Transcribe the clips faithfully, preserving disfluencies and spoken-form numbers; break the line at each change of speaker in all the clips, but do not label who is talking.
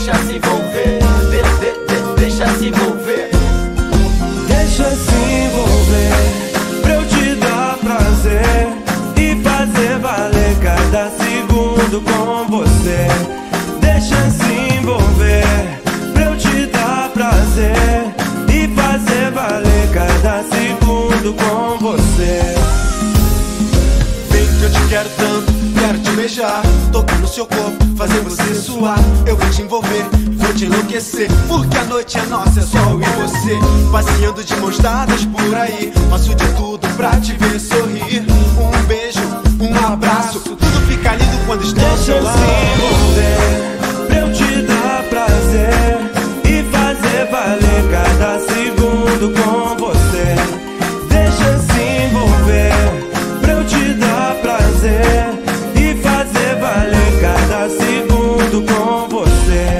deixa se envolver, de, de, de, deixa se envolver.
Deixa se envolver, pra eu te dar prazer e fazer valer cada segundo com você. Deixa se envolver, pra eu te dar prazer e fazer valer cada segundo com você.
Vem que eu te quero tanto, quero te beijar, tocar no seu corpo, fazer você suar. Eu vou te envolver, vou te enlouquecer, porque a noite é nossa, é só eu e você. Passeando de mãos dadas por aí, faço de tudo pra te ver sorrir. Um beijo, um abraço, tudo fica lindo quando estou ao seu lado.
Deixa se envolver, pra eu te dar prazer e fazer valer cada segundo com você. Deixa se envolver, pra eu te dar prazer e fazer valer cada segundo com você.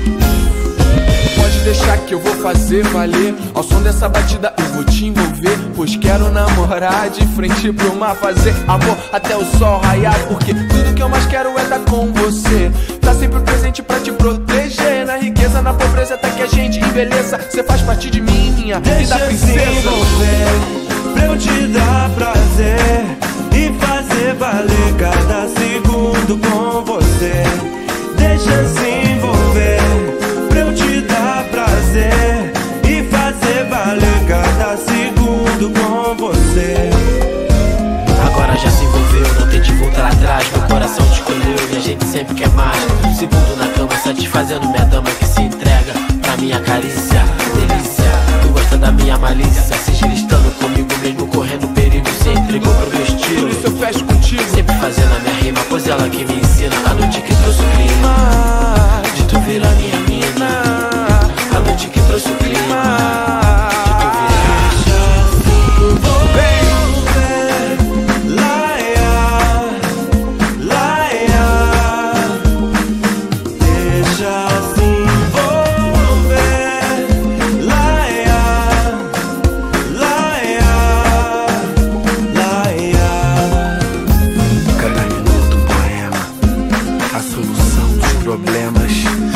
Pode deixar que eu vou fazer valer. Ao som dessa batida eu vou te envolver, pois quero namorar de frente pro mar, fazer amor até o sol raiar. Porque tudo que eu mais quero é estar com você, tá sempre presente pra te proteger. Na riqueza, na pobreza, até que a gente envelheça. Cê faz parte de mim, minha linda princesa.
Deixa se envolver, pra eu te dar prazer e fazer valer cada segundo com você. Deixa se envolver, pra eu te dar prazer e fazer valer cada segundo com você.
Agora já se envolveu, não tente voltar atrás. Meu coração te escolheu e a gente sempre quer mais. Um segundo na cama, satisfazendo minha dama que se entrega pra minha carícia. Delícia, tu gosta da minha malícia, se gira estando comigo mesmo correndo perigo. Se entregou pro meu estilo,
Por isso eu fecho contigo,
sempre fazendo a minha rima, pois ela que me ensina. A noite que trouxe o clima de tu virar minha mina. A noite que trouxe o clima.
problemas.